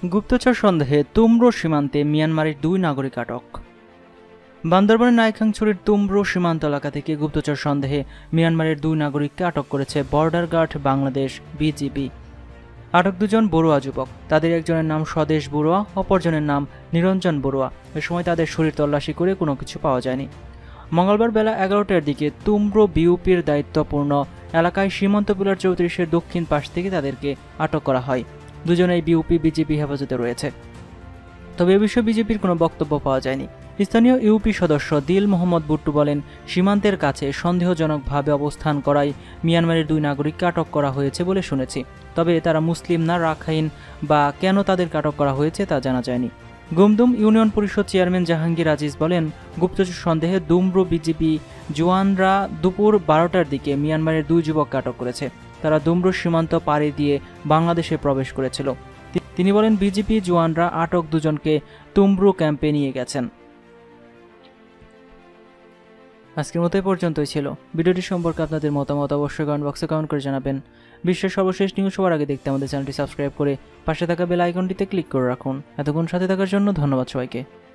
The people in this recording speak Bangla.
গুপ্তচর সন্দেহে তুমরো সীমান্তে মিয়ানমারের 2 নাগরিক আটক। বান্দরবানের নাইখাংছড়ির তুমরো সীমান্ত এলাকা থেকে গুপ্তচর সন্দেহে মিয়ানমারের 2 নাগরিককে আটক করেছে বর্ডার গার্ড বাংলাদেশ বিজিবি। আটক দুজন বড়ুয়া যুবক। তাদের একজনের নাম স্বদেশ বড়ুয়া, অপরজনের নাম নিরঞ্জন বড়ুয়া। এ সময় তাদের শরীর তল্লাশি করে কোনো কিছু পাওয়া যায়নি। মঙ্গলবার বেলা 11টার দিকে তুমরো বিউপির দায়িত্বপূর্ণ এলাকায় সীমান্ত পিলার 34-এর দক্ষিণ পাশ থেকে তাদেরকে আটক করা হয়। দুজনেই বিউপি বিজেপি হেফাজতে রয়েছে। তবে এ বিষয়ে বিজেপির কোনো বক্তব্য পাওয়া যায়নি। স্থানীয় ইউপি সদস্য দিল মোহাম্মদ বুট্টু বলেন, সীমান্তের কাছে সন্দেহজনকভাবে অবস্থান করায় মিয়ানমারের 2 নাগরিককে আটক করা হয়েছে বলে শুনেছি। তবে তারা মুসলিম না রাখাইন বা কেন তাদেরকে আটক করা হয়েছে তা জানা যায়নি। গুমদুম ইউনিয়ন পরিষদ চেয়ারম্যান জাহাঙ্গীর আজিজ বলেন, গুপ্তচর সন্দেহে দুমরো বিজিবি জওয়ানরা দুপুর 12টার দিকে মিয়ানমারের 2 যুবককে আটক করেছে। তারা দুমরো সীমান্ত পাড়ি দিয়ে বাংলাদেশে প্রবেশ করেছিল। তিনি বলেন, বিজিপি জওয়ানরা আটক দুজনকে তুমরো ক্যাম্পে নিয়ে গেছেন। আজকের মতো পর্যন্তই ছিল। ভিডিওটি সম্পর্কে আপনাদের মতামত অবশ্যই কমেন্ট বক্সে কমেন্ট করে জানাবেন। বিশ্বের সর্বশেষ নিউজ সবার আগে দেখতে আমাদের চ্যানেলটি সাবস্ক্রাইব করে পাশে থাকা বেল আইকনটিতে ক্লিক করে রাখুন। এতক্ষণ সাথে থাকার জন্য ধন্যবাদ সবাইকে।